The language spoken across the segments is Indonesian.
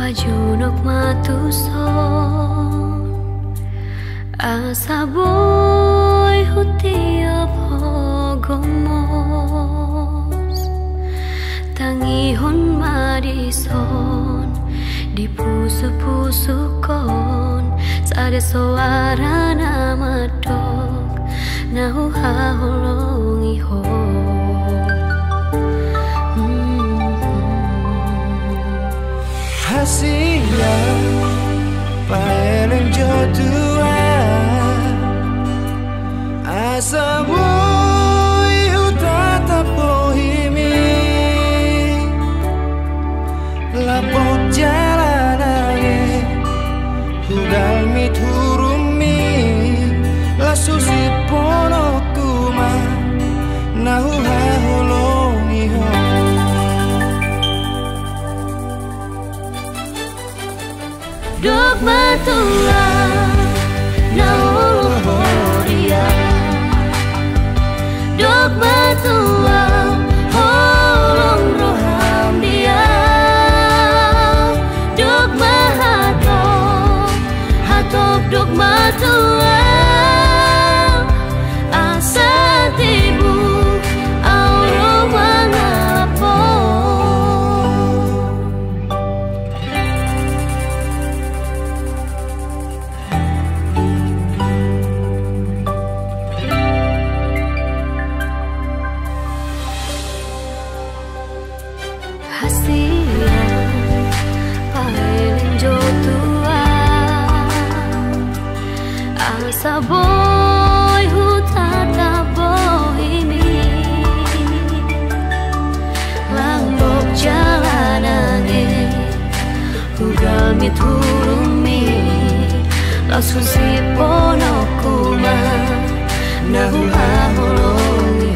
Junuk matuson asa boy hutiap hogomos tangihon madison di pusu-pusukon sada suara nama dok nahu haholong iho hasilnya paling jodoh asa boy utata pohimi lapok jalanane hudal miturumi lasusi ponokuma nahu haholongiho dok matua naulu horia dok matua holong roham dia dok mahatop hatop dok matua asa tibu auro mangapon saboy hutata bohimi langbok jalanane hugal miturumi langsung si ponokuma nahu haholongi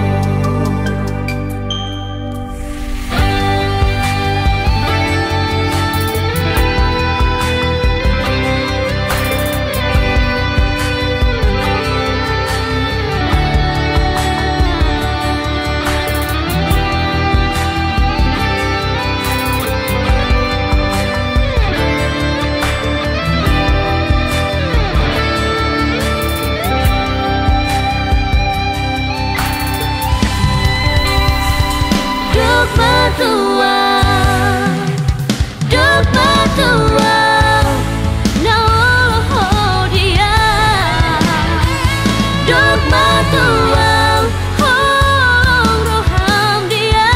dok matua naulu hodia dok matua holong roham dia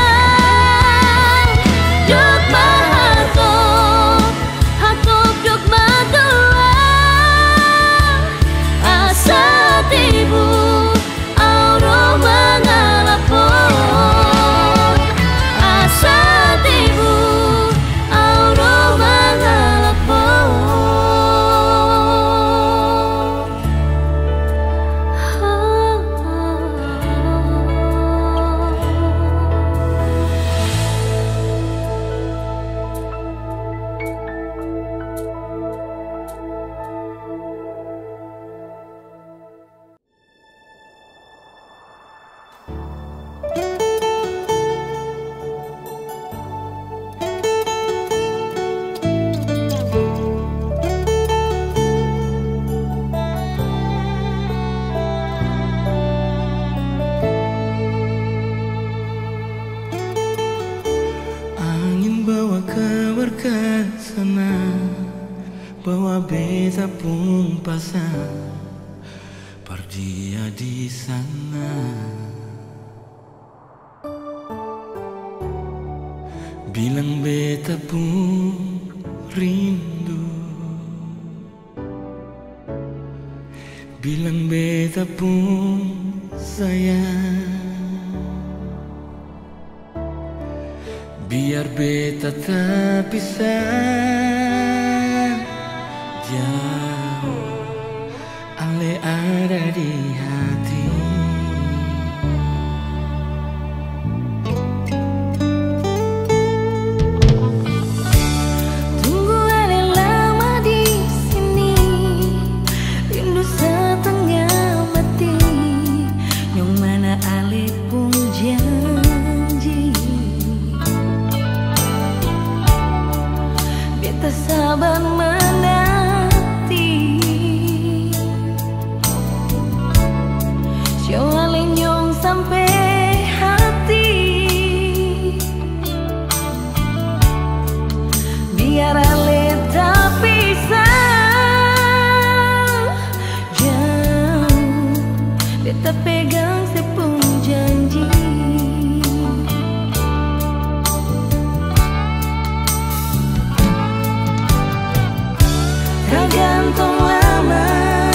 dok mahatop hatop dok matua asa tibu auro mangalapon bawa beta pun pasang perdia di sana bilang beta pun rindu bilang beta pun sayang biar beta tak pisah jauh ale ada di hati tunggu ale lama di sini rindu setengah mati yang mana ale pun janji sabar menanti. Siapa lenyong sampai hati, biar ale tak pisah jauh, beta pegang sepung janji. Tergantung lama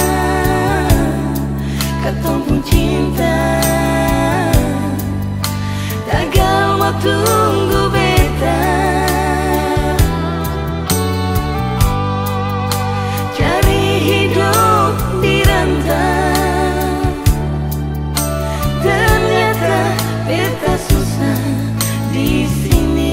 katong pun cinta, tagal mau tunggu beta, cari hidup di rantau. Ternyata beta susah di sini.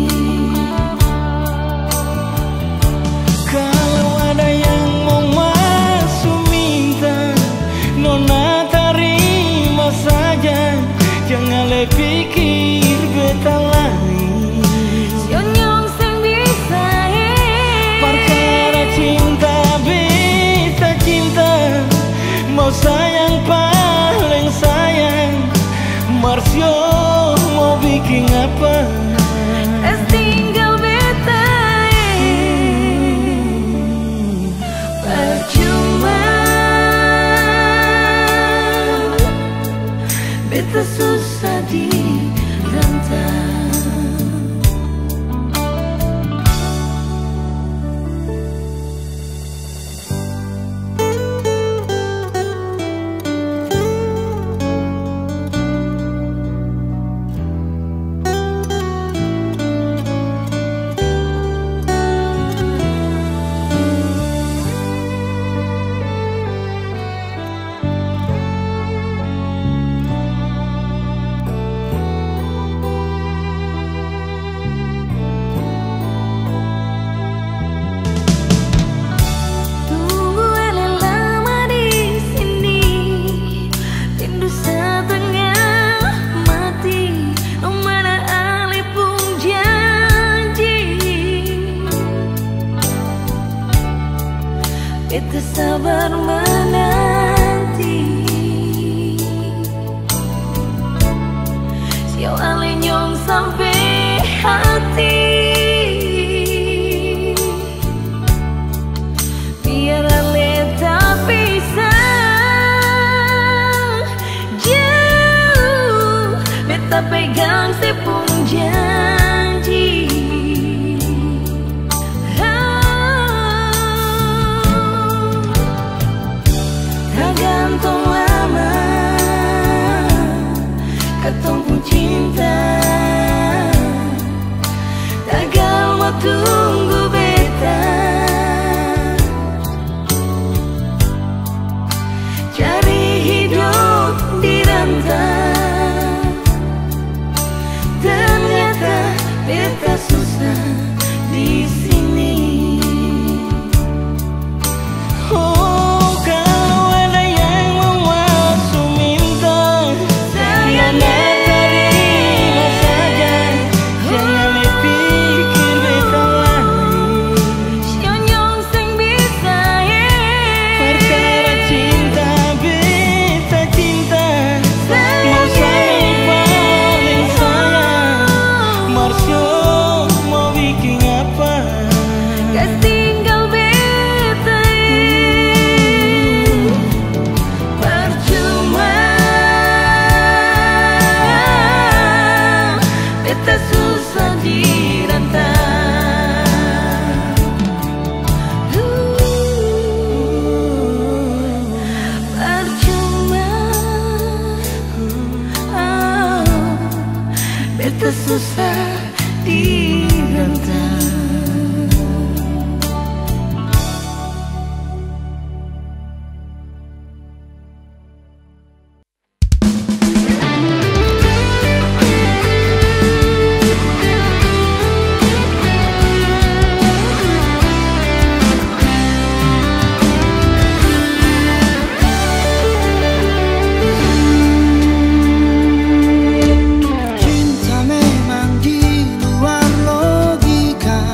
Kalau ada yang mau masuk minta, nona terima saja, jangan le pikir beta lain. Sionyong seng bisa Perkara cinta beta cinta, mau sayang paling sayang. Marsio mau bikin apa? es tinggal beta percuma. Beta susah di rantau. Tunggu ele lama di sini, rindu setengah mati. Mana ale pun janji, beta sabar menanti. Siau ale nyong sampai hati, biar ale tak pisah jauh, beta pegang sepung janji. Tergantung lama katong pun cinta, tagal mau tunggu beta, cari hidup di rantau. Ternyata beta susah di sini. Oh, kalau ada yang mau masuk minta, Saya nona terima saja, jangan le pikir beta lain. Sionyong seng bisa Perkara cinta beta cinta, mau sayang paling sayang. Marsio mau bikin apa? es tinggal beta percuma. Beta susah di rantau. Percuma. Beta susah di rantau. Cinta memang di luar logika.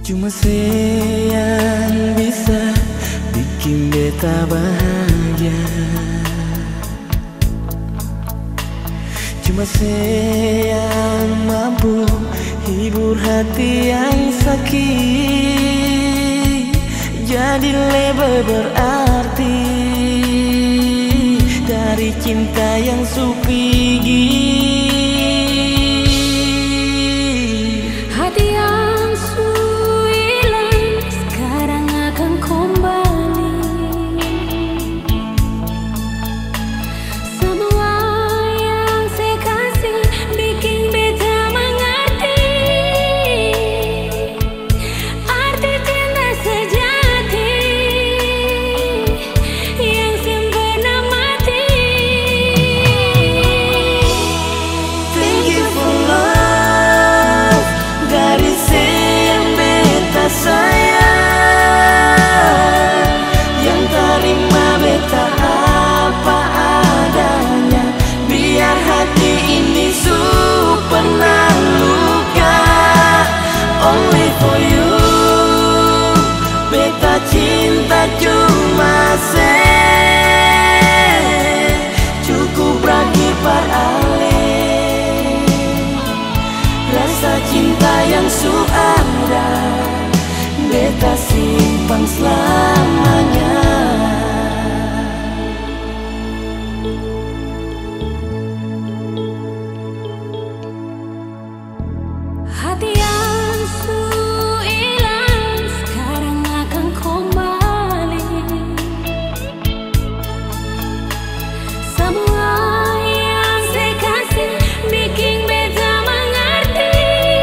Cuma se yang bisa bikin beta bahagia. Cuma se yang mampu hibur hati yang sakit, jadi lebih berarti dari cinta yang supigi. Hati yang hilang sekarang akan kembali. Semua yang saya kasih bikin beta mengerti arti cinta sejati yang sempurna mati. Thank you for love dari yang beta sayang, yang terima beta apa adanya, biar hati ini pernah luka. Only for you, beta cinta cuma se cukup berakhir ale. Rasa cinta yang ada, beta simpan selamanya. Hati yang hilang sekarang akan kembali. Semua yang saya kasih bikin beta mengerti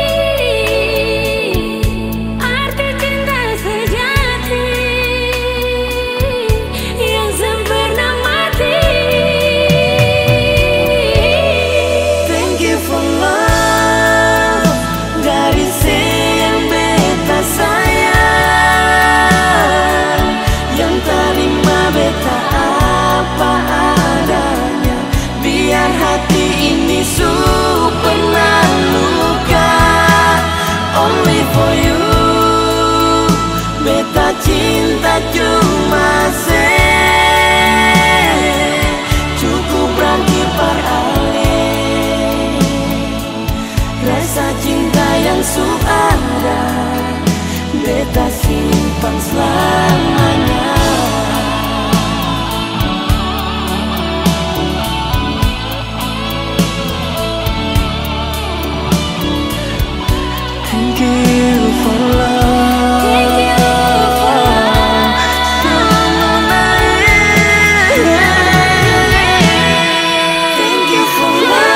arti cinta sejati yang sempurna mati. Thank you for love dari yang beta sayang, yang terima beta apa adanya, biar hati ini pernah luka. Only for you, beta cinta cuma se cukup berakhir ale. Rasa cinta yang ada, beta simpan selamanya. Thank you for love. Thank you for love. Thank you for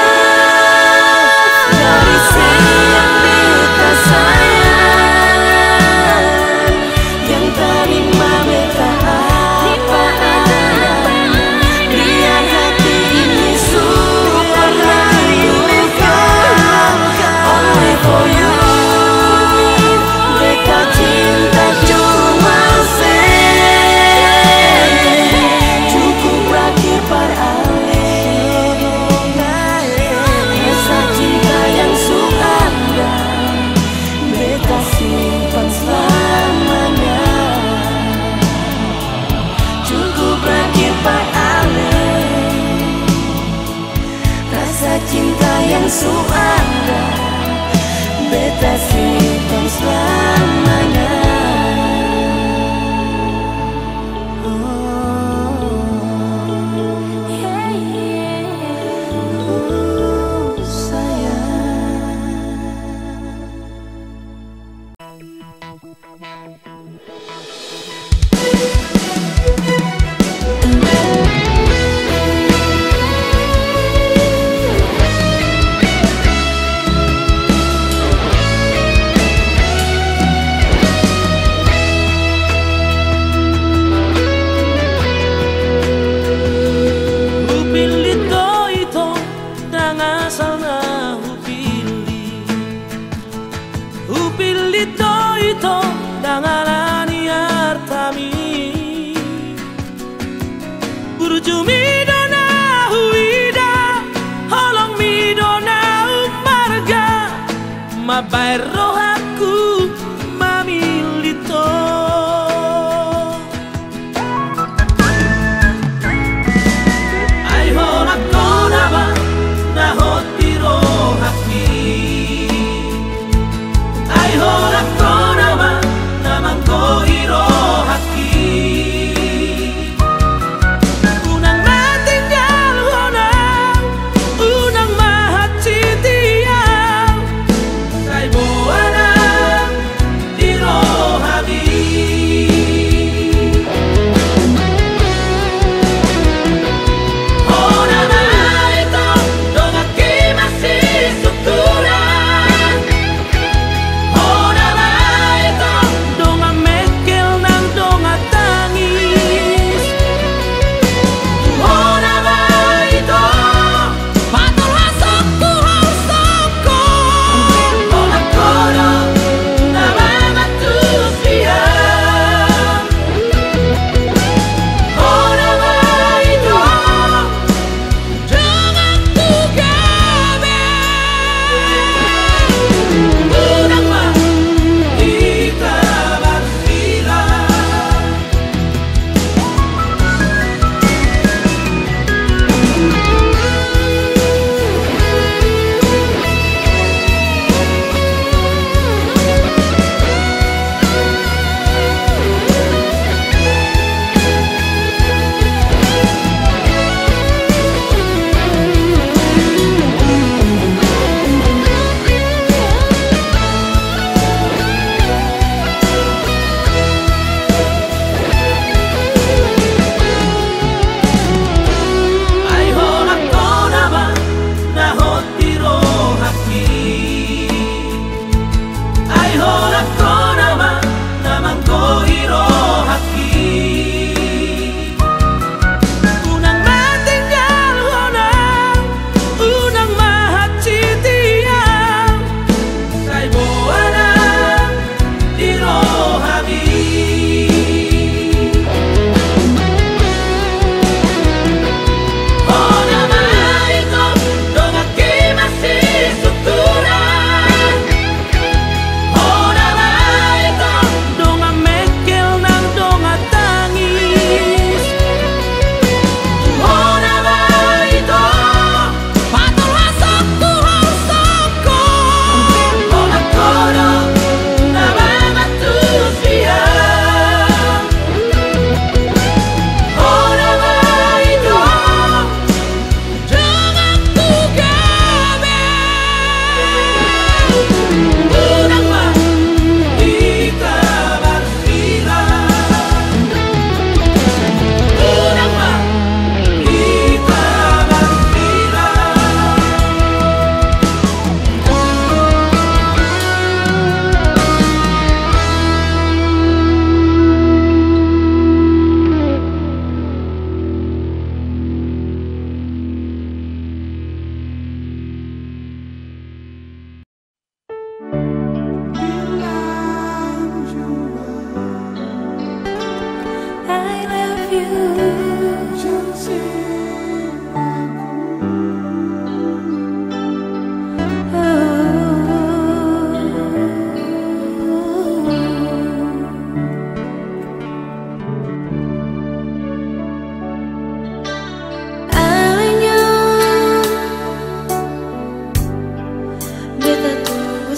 love dari yang beta sayang, yang terima beta apa adanya, biar hati ini pernah luka. Only for you, beta cinta cuma se cukup berakhir ale. Rasa cinta yang ada, beta simpan selamanya. Cukup berakhir ale. Rasa cinta yang ada, beta simpan selamanya. Mabai rohaku mami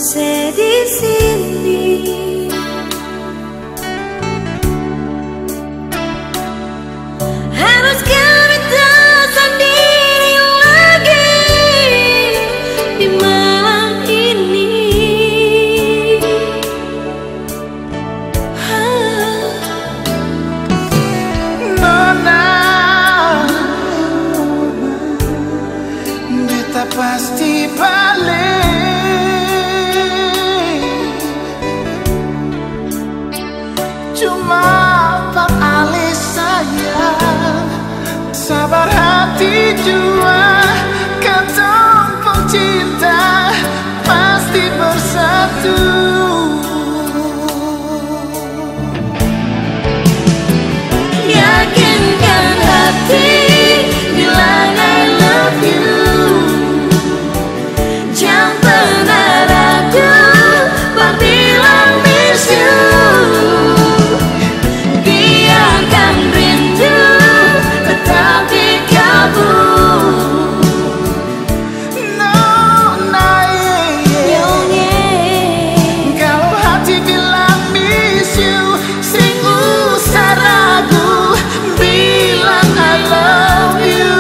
Saya di sini haruskah kita sendiri lagi di malam ini? Nona, beta pasti balik. Cuma beralih sayang, sabar hati jua, ketemu cinta pasti bersatu. Yakinkan hati bilang I love you, jangan pernah ragu bilang miss you. Biarkan rindu tetap di kalbu. Nona, kalau hati bilang miss you, sing usah ragu, bilang I love you.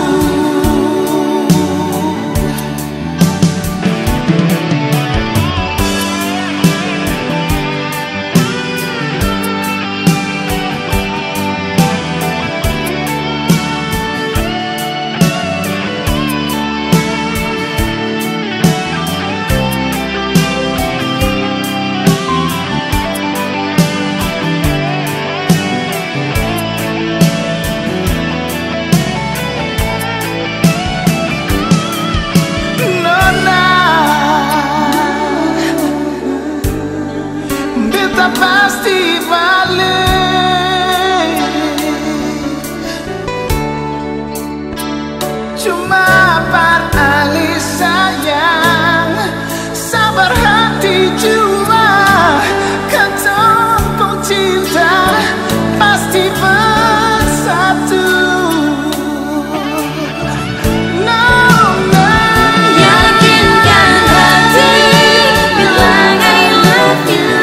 Nona, beta pasti balik. Cuma beralih sayang, sabar hati jua, ketemu cinta pasti bersatu. Yakinkan hati bilang I love you,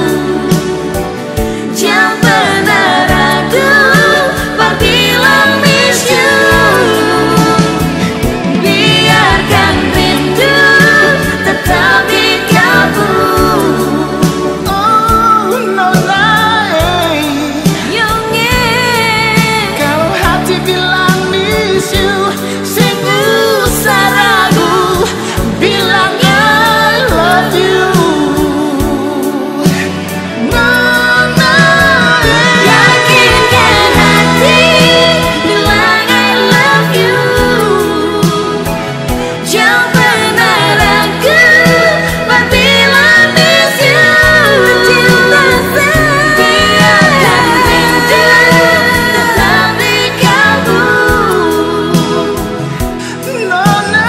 jangan pernah ragu bilang miss you. Biarkan rindu tetap di kalbu. Oh, Nona, kalau hati bilang miss you, sing usah ragu, bilang I love you. Nona, Yakinkan hati bilang I love you, jangan pernah ragu bilang miss you. Biarkan rindu tetap di kalbu. Nona,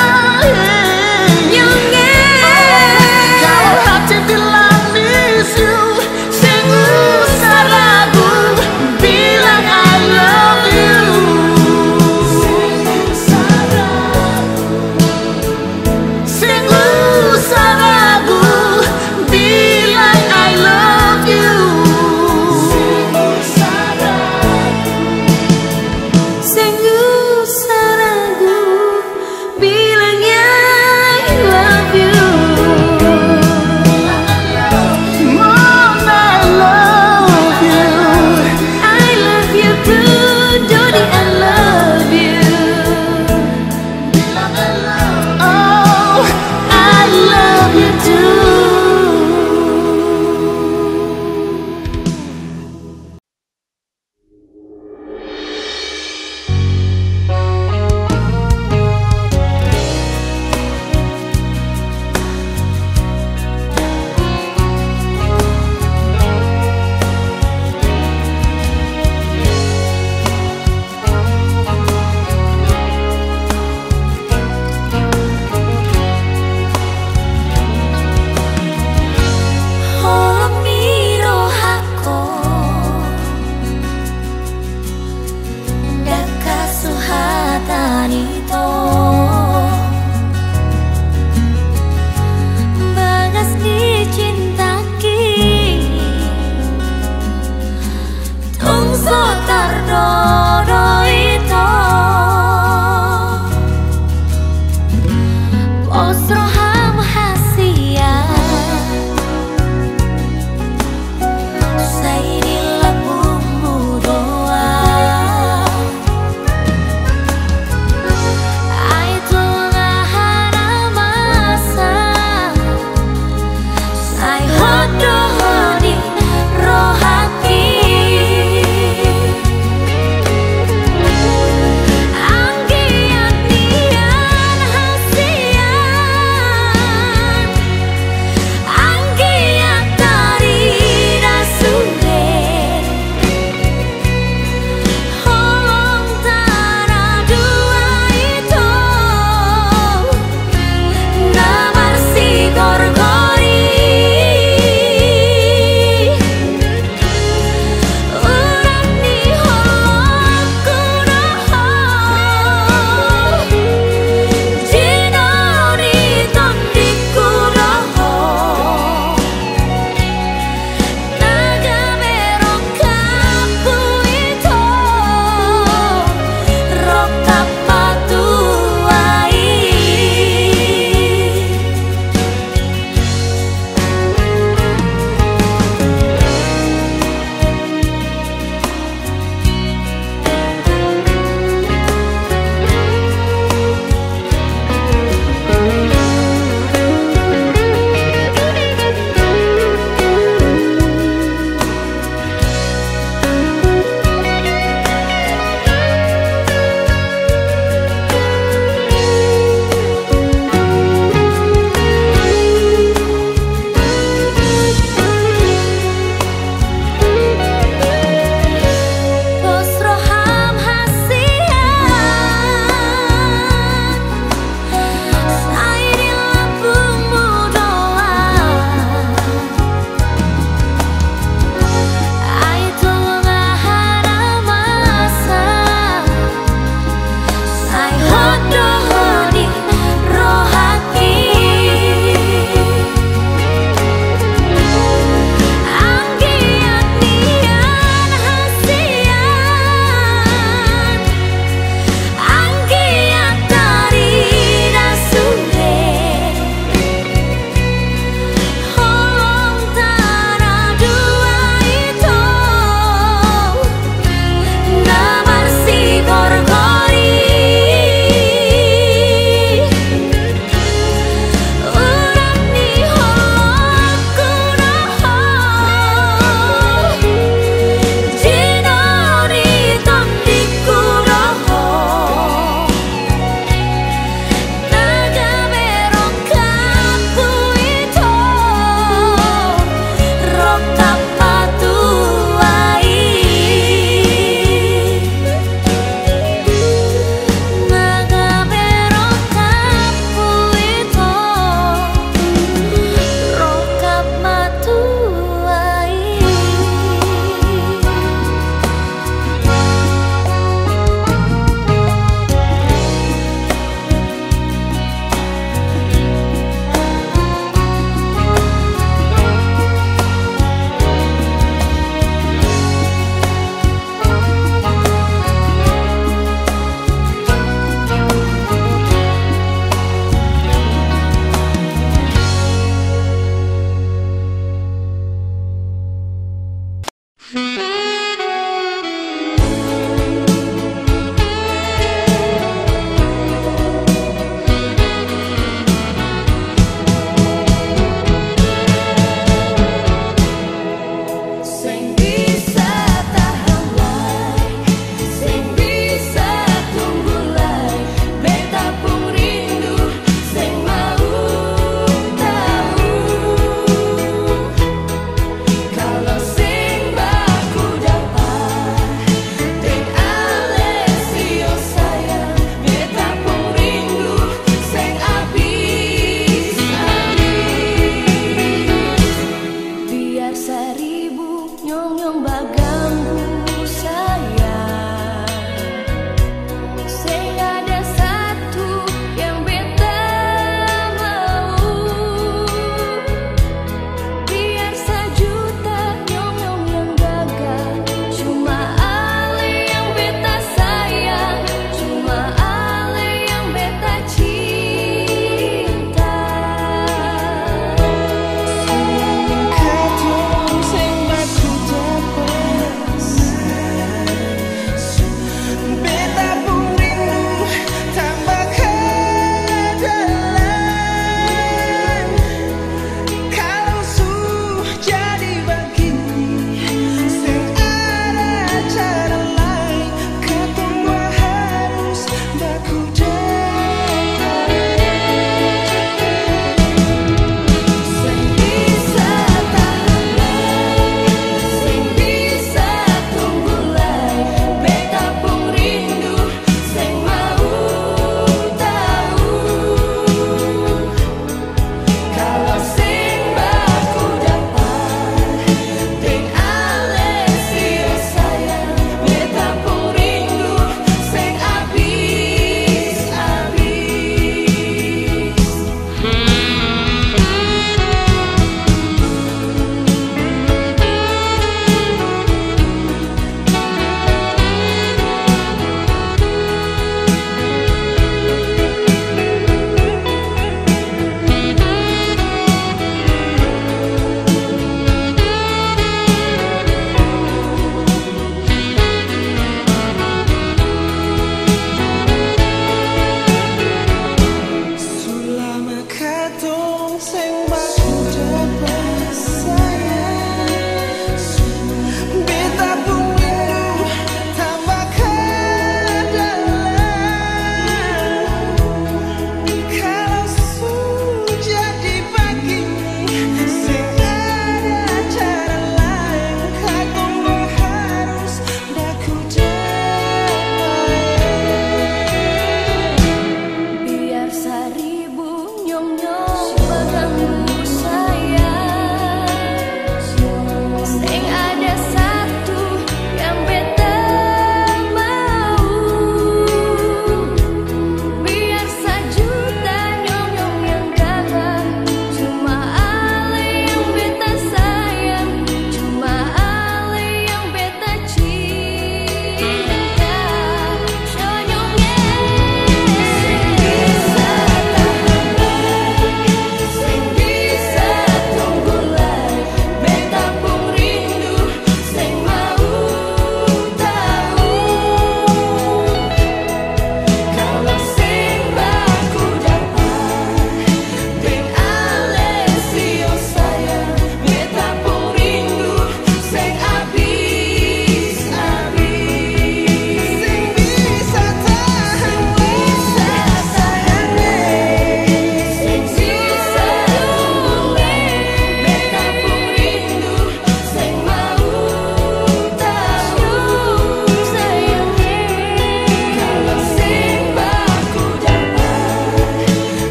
kalau hati bilang miss you, sing usah ragu, bilang I love you. Sing usah ragu, bilang I love you. Sungguh ragu bilangnya I love you. Mom, I love you. I love you too, Dodi, I love you. Oh,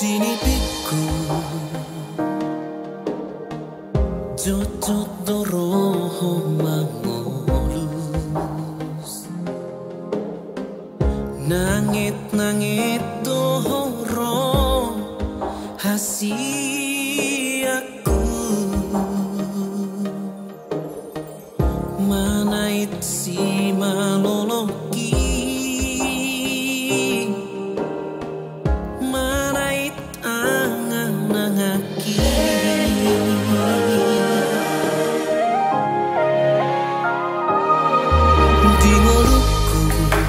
Dini piku Jojot doroho mangolus Nangit-nangit dohoro hasiaku Manait si maloloki Manait angan-angaki Di ngoluku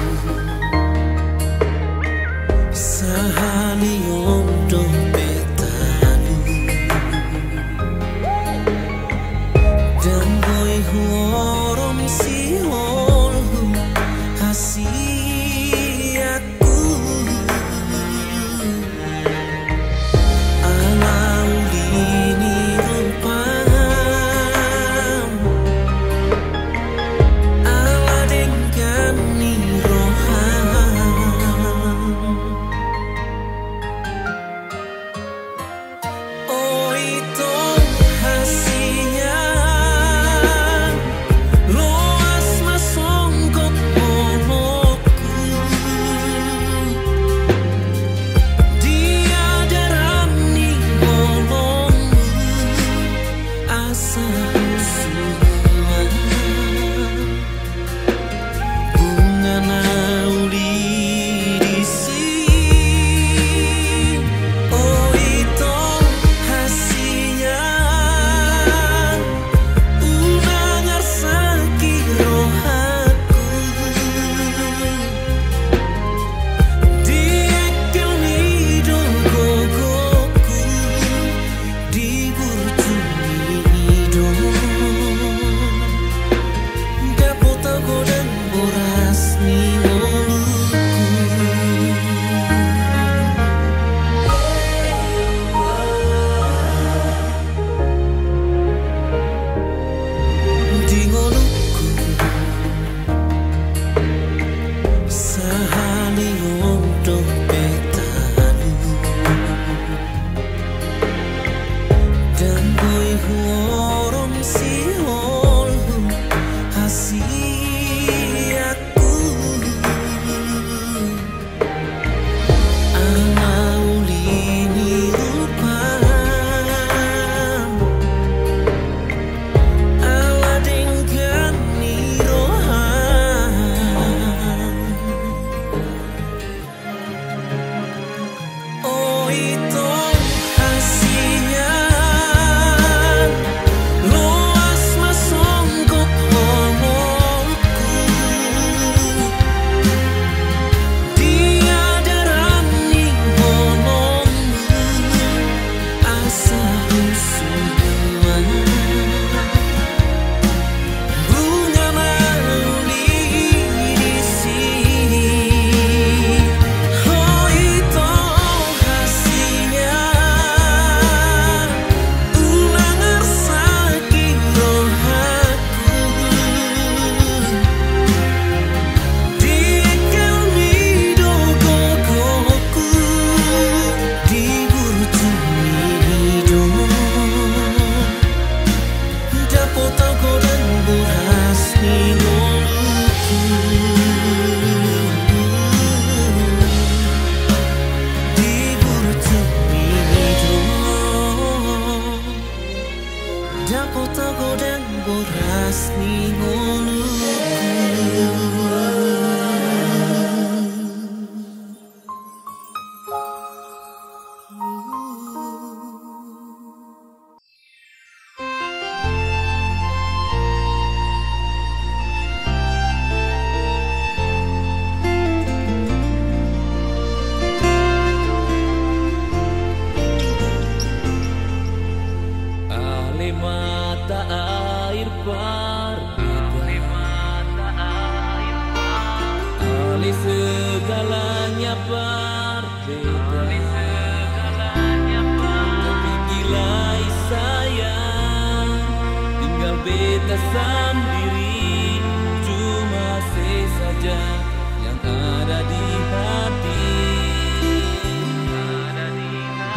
Sahaliong dompetalu Dan boy huorom si holhu hasiaku Alau lini rupam Ala dengan ni roham Oh itu hasinya Loas masongkok olokku Dia darani olongmu Asa usulan Bunga nauli disi Oh itu hasinya Unangar sakit rohaku Diekil nido gogoku Di burju nido Dapot aku dan boras ni ngoluku Di ngoluku Sahaliong dompetalu Dan boy huorom si holhu hasiaku Alau lini rupam Ala dengan ni roham Oh itu hasinya Loas masongkok olokku Dia darani olongmu Asa usulan Bunga mauli disi Oh itu hasinya Ulangar sakit rohaku Diekil nido gogoku Di burju nido Dapot aku dan boras ni ngoluku Di burju nido Dapot aku dan boras ni ngoluku Ahli mata air berbeda Ahli segalanya berbeda Tapi gilai sayang Tinggal beta sendiri Cuma saja yang ada di hati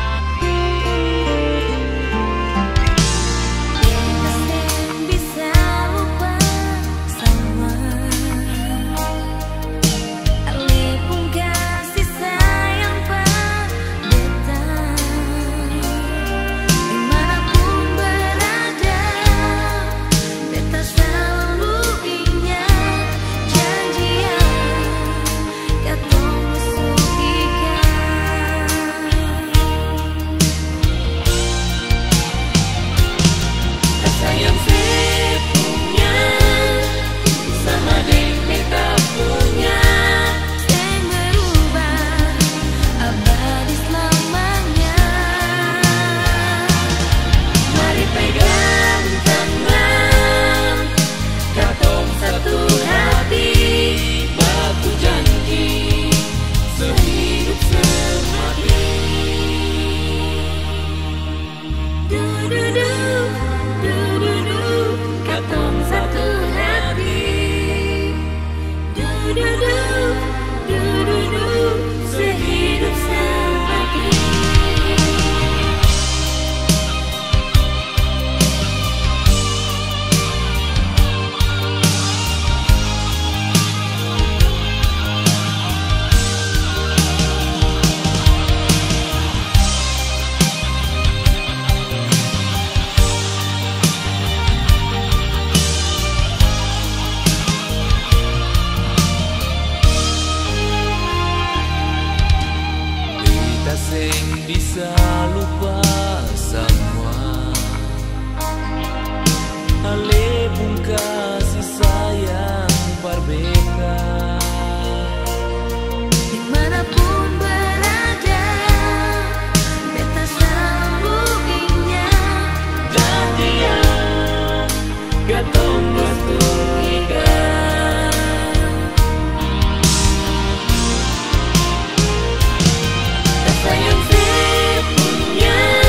bisa lupa semua. Ale pun kasih sayang berbeda. Dimanapun berada, beta sambunginya. Janjinya katong berturiga. Rasa yang sepunya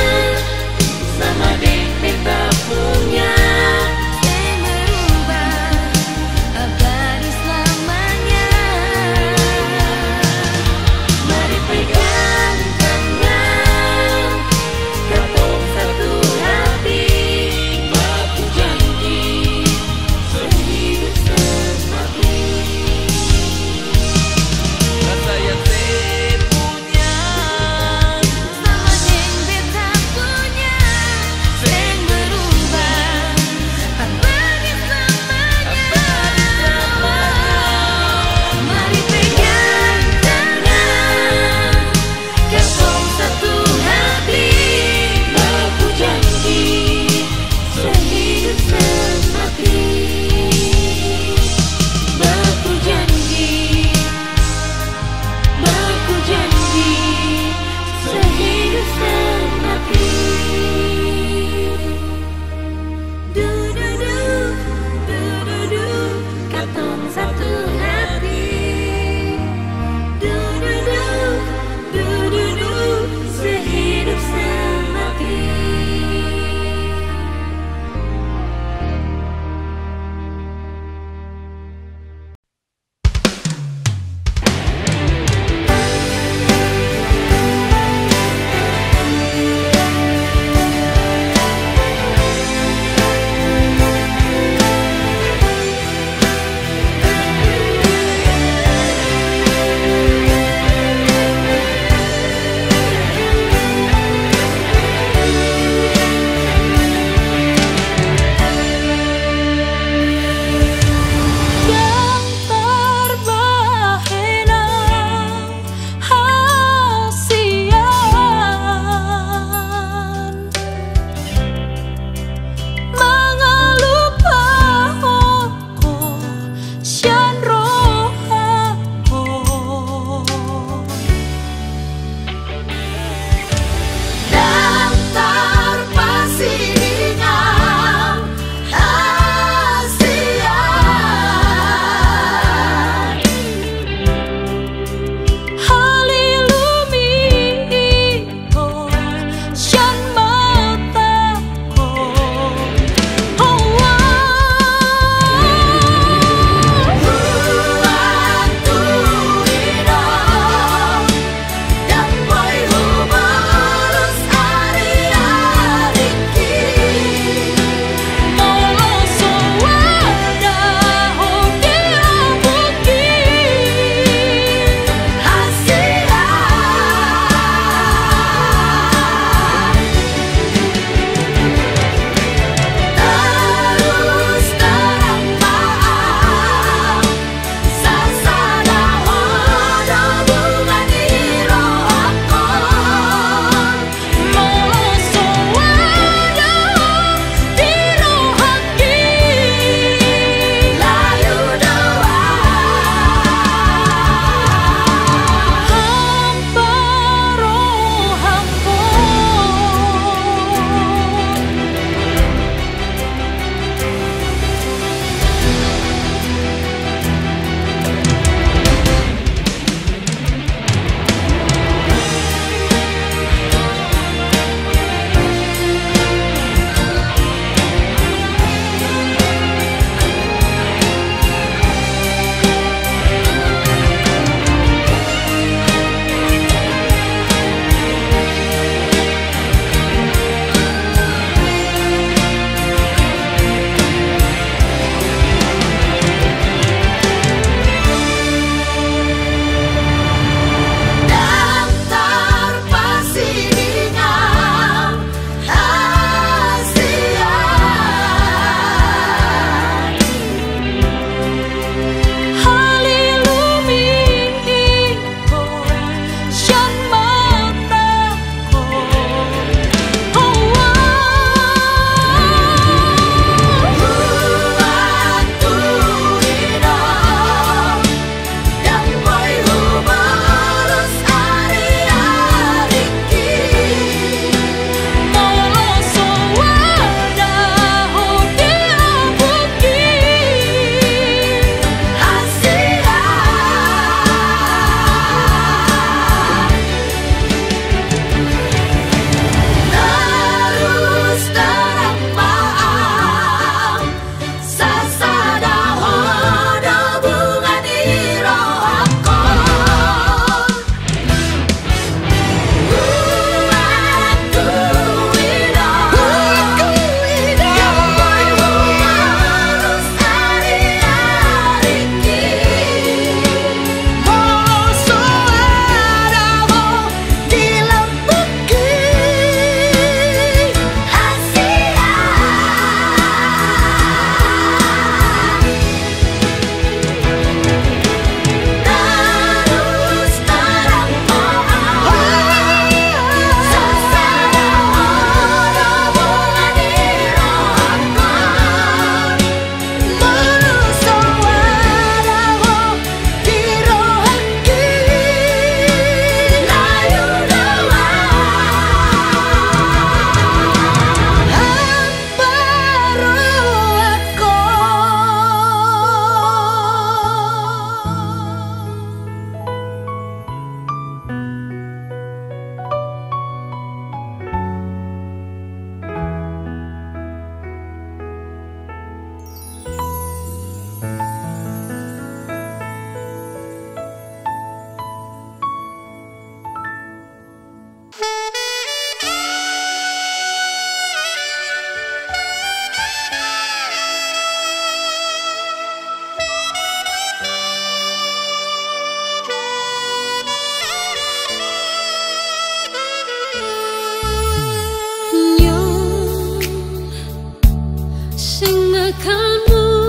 Takkan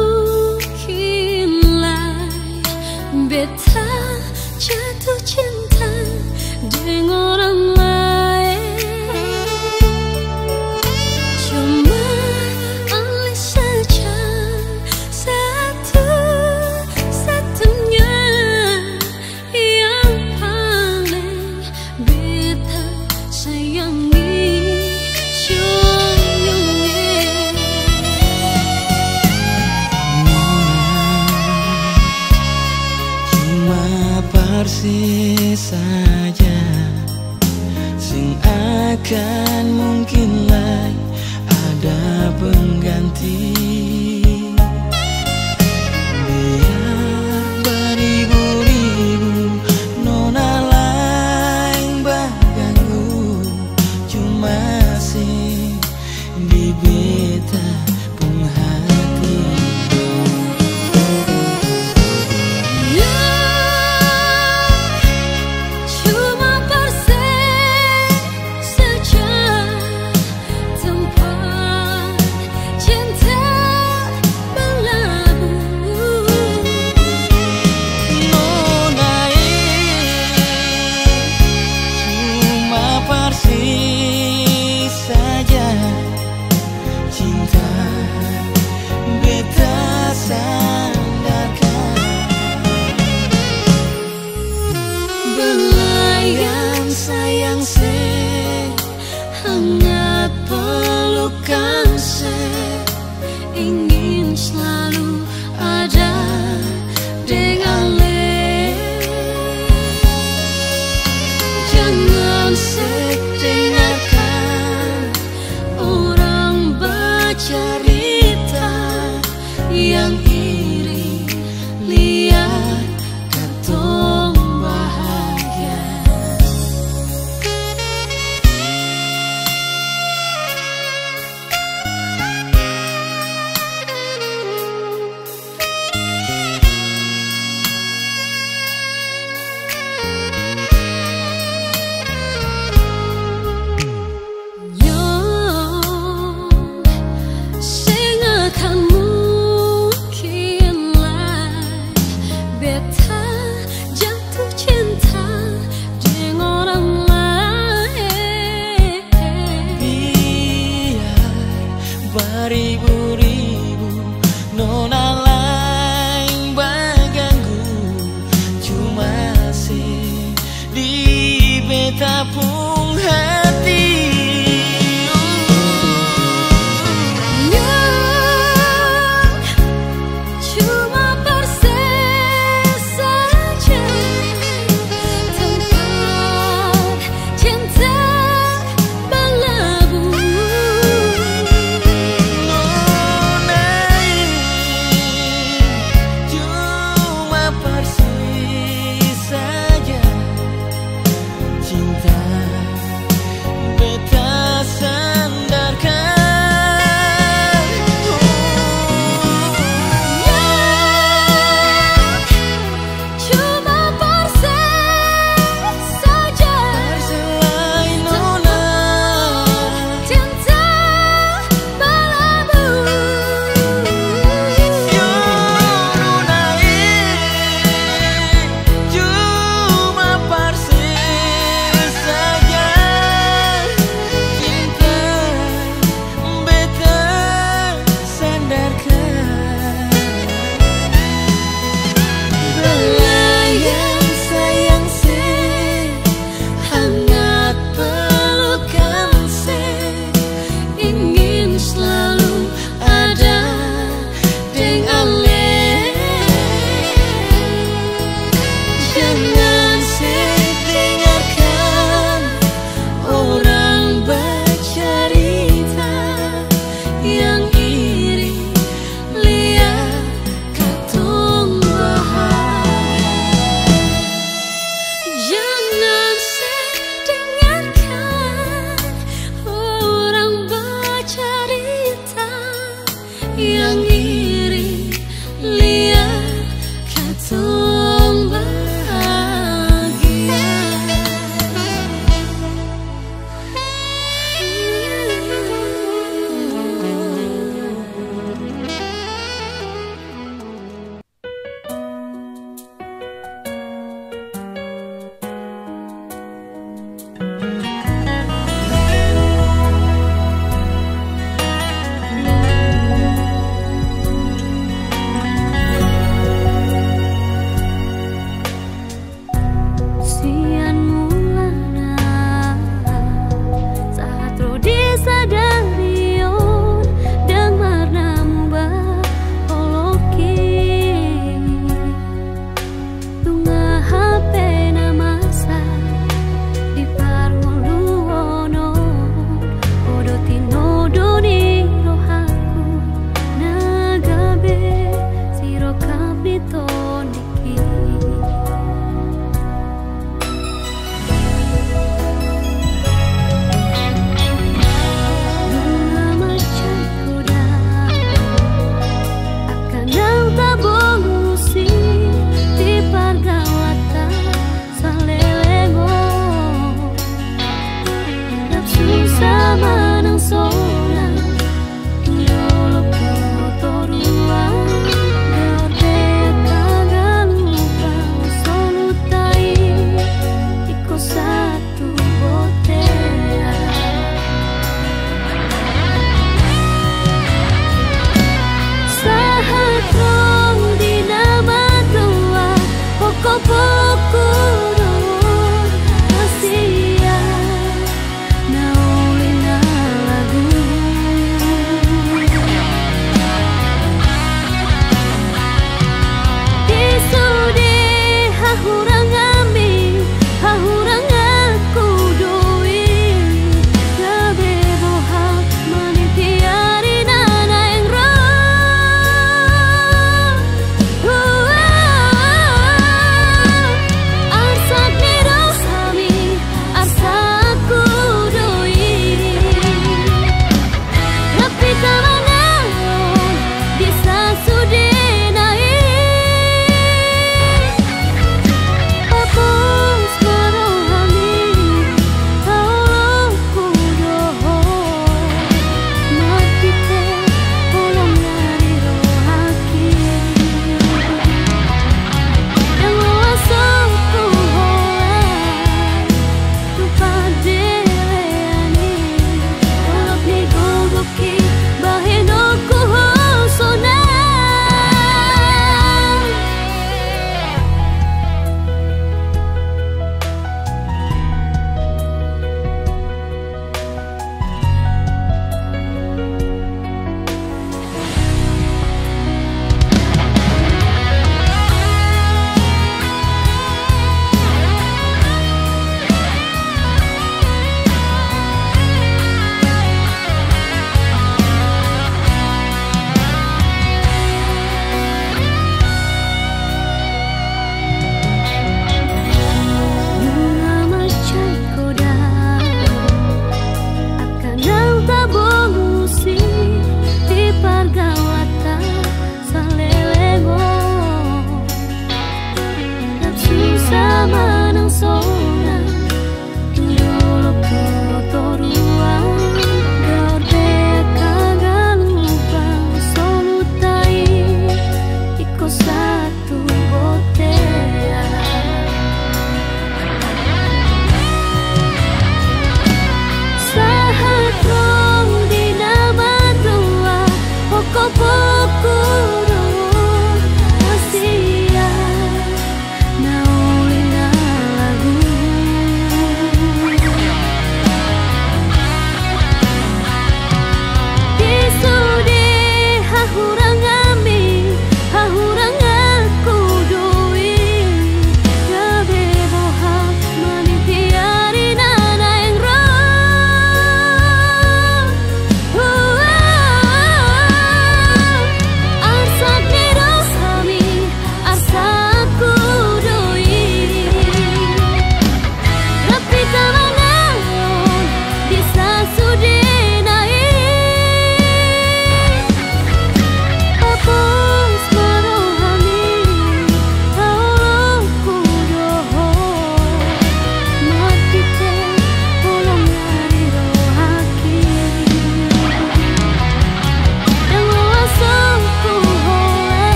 mungkinlah beta jatuh cinta dengan orang lain. Cuma alis saja satu-satunya yang paling beta sayangi. Persis saja sing akan mungkinlah ada pengganti. Biar beribu-ribu nona lain baganggu, cuma sing di beta pun hati. Belayan sayang se, hangat pelukan se, ingin selalu ada dengan le. Jangan sedengarkan orang bercerita yang iri, lihat katong bahagia. Sing akan mungkinlah beta jatuh cinta dengan orang lain. Biar beribu-ribu nona lain baganggu, cuma sih di beta pun hati.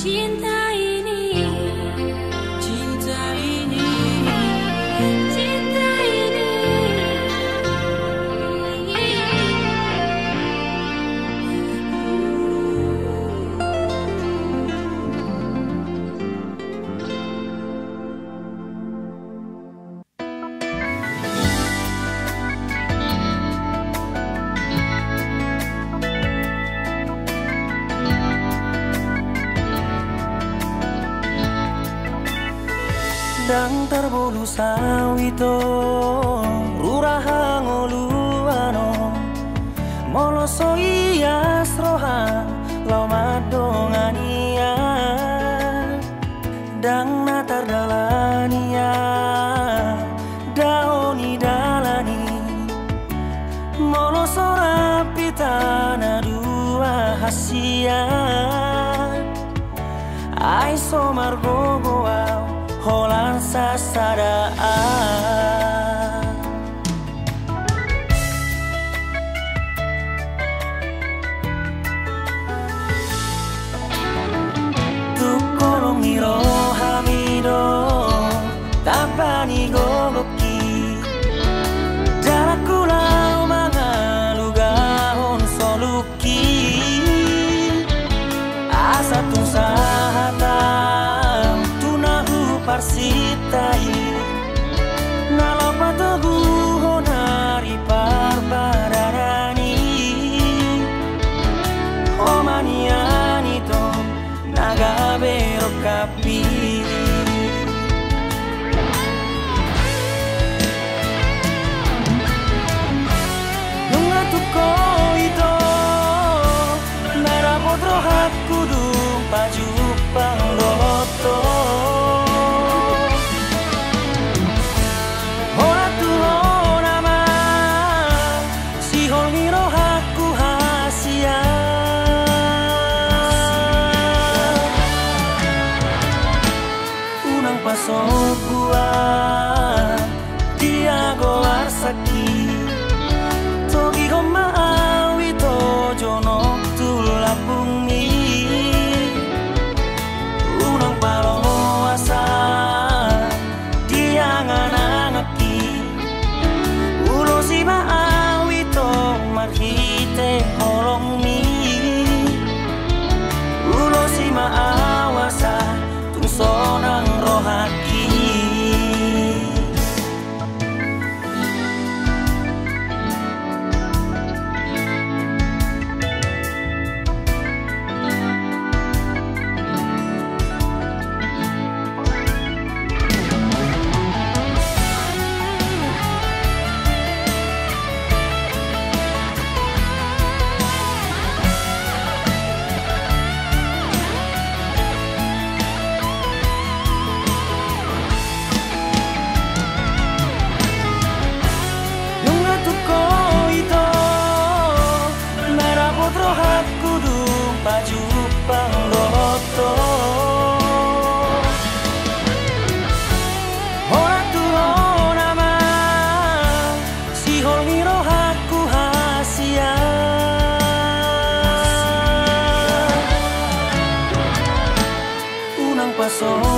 Cinta ini, cinta ini, cinta ini. Dang terbulu sawito rurahang oluano moloso iya sroha lau madongania dang natar dalania daoni dalani moloso rapitana dua hasia ai somar gogoau holan sasadaan tukolong miro hamido tapani gogoki darakulau mangalugahon soluki asa tung sahatang parsitai nalau patogu honari parbararani omaniani to naga berokapi nunga tuko ito nara potro hakudu paju pangloto Pasokua Tiago Arsaki Togi Homa Awi Tojono Tulapumi Unang Paloasa Dianganangaki Ulo Sima Awi To Marhite Holongmi Ulo Sima Awasa Tungsonang rohaki baju pangloto ora tuo nama si holmiro haku hasia unang paso